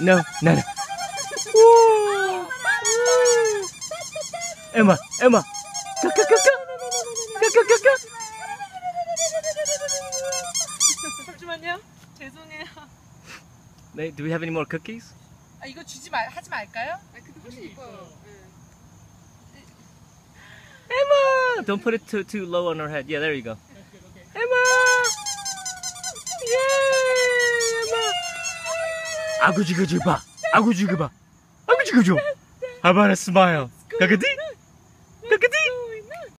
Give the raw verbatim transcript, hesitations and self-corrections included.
No, no, no. Woo. Emma, Emma. Go, go, go, go. Go, go, go, go. 잠시만요. 죄송해요. 네, do we have any more cookies? 아, 이거 주지 말 하지 말까요? 아, 근데 훨씬 이뻐요. Emma! Don't put it too too low on her head. Yeah, there you go. Emma! Yay! Emma! 아구지구지 봐. 아구지구 봐. 아구지구지. How about a smile? 가가디?